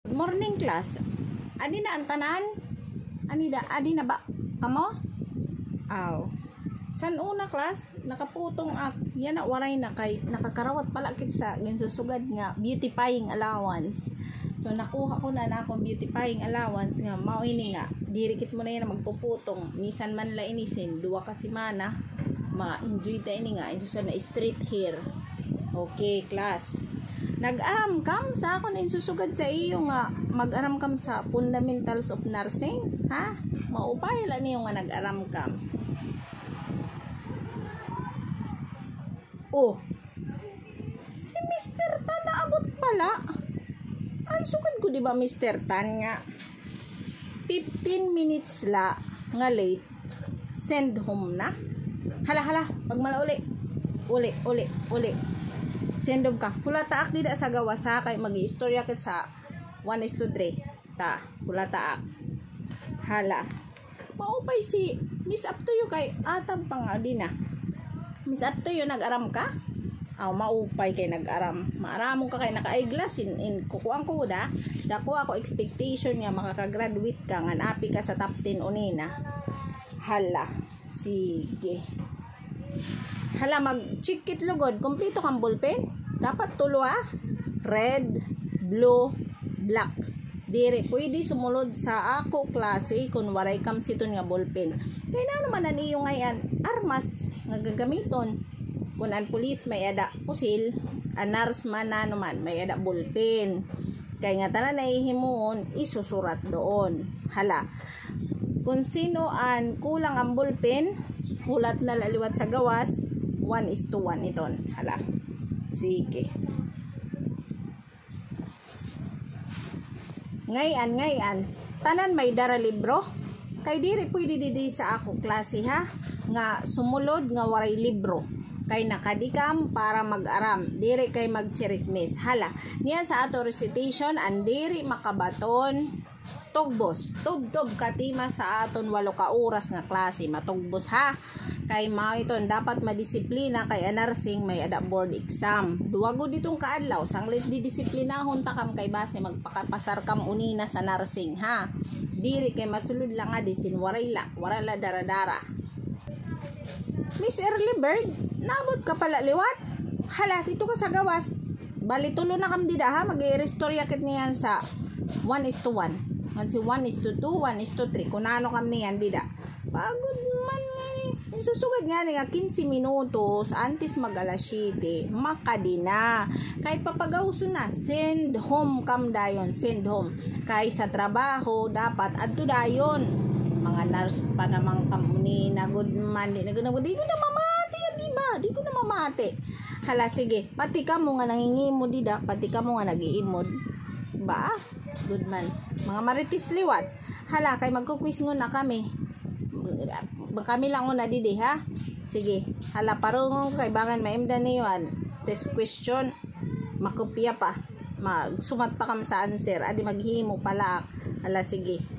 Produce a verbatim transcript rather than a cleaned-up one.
Good morning class. Adi na ang tanan? Ani da, adi na ba kamo? Aw. San una class? Nakaputong ak. Yan na waray na kay nakakarawat pala kit sa ginsusugad nga beautifying allowance. So nakuha ko na na akong beautifying allowance nga mao ini nga. Dirikit mo na yan magpuputong. Misan man la inisin duwa ka semana. Ma-enjoy ta ini nga insusod na straight hair. Okay class. Nag-aram kam sa akon insusugad sa iyo nga mag-aram kam sa fundamentals of nursing, ha? Maupay la niyo nga nag-aram kam. Oh. Si Mister Tan naabot pala. Ang sugad ko di ba Mister Tan nga fifteen minutes la nga late send home na. Hala hala, pag mala uli. Uli, uli, uli. Sendom ka. Hula taak dida sa gawas ha kay magi-istorya ket sa one is to three. Ta, hula taak. Hala. Maupay si Miss Up to you kay atam pang adina. Miss Up to you nag-aram ka? Aw maupay kay nag-aram. Maaramon ka kay naka-eyeglass in, in kukuang ko da. Dako ako expectation nga makaka-graduate ka ngan api ka sa top ten unina. Hala. Sige. Hala, mag-check kit lugod. Kompleto kang ballpen. Dapat tulo ah. Red, blue, black. Dire, pwede sumulod sa ako klase kung waray kam siton nga ballpen. Kaya na naman na niyo ngayon, armas nga gagamiton. Kung ang pulis may ada pusil, ang nurse man na naman may ada ballpen. Kaya nga tanan na ihimuon, isusurat doon. Hala. Kung sino an kulang ang ballpen, hulat na laliwat sa gawas, one is to one iton. Hala. Sige. Ngayon, ngayon, tanan may dara libro. Kay diri pwede didi sa ako klase ha. Nga sumulod nga waray libro. Kay nakadikam para mag-aram. Diri kay magchirismis. Hala. Niya sa ato recitation, ang diri makabaton tugbos. Tub-tub katima sa aton walo ka oras nga klase. Matugbos ha. Kay mao iton dapat madisiplina kay nursing may ada board exam. Duwago ditong kaadlaw sanglit di disiplinahon ta kam kay base magpakapasar kam unina sa nursing ha. Diri kay masulod lang nga disin waray la, warala dara-dara. Miss Early Bird, nabot ka pala liwat? Hala, dito ka sa gawas. Bali tulo na kam dida ha, mag-i-restore yakit niyan sa one is to one. Kasi one is to two, one is to three. Kung ano kam niyan dida. Pagod man nga eh. Susugad nga nga fifteen minutos antes mag alas siyete. Makadina. Kay papagawso na. Send home kam dayon. Send home. Kay sa trabaho dapat adto dayon. Mga nurse pa namang kamuni na good man. Di na good Di ko na mamati yan diba? Di ko na mamati. Hala sige. Pati ka mo nga nangingimod dida. Pati ka mo nga nagiimod. Ba? Good man. Mga maritis liwat. Hala, kay magkukwis ngo na kami. Kami lang una didi ha. Sige. Hala, parang kay bangan maimda niyon. Test question. Makopya pa. Magsumat pa kam sa answer. Adi maghimo pala. Hala, sige.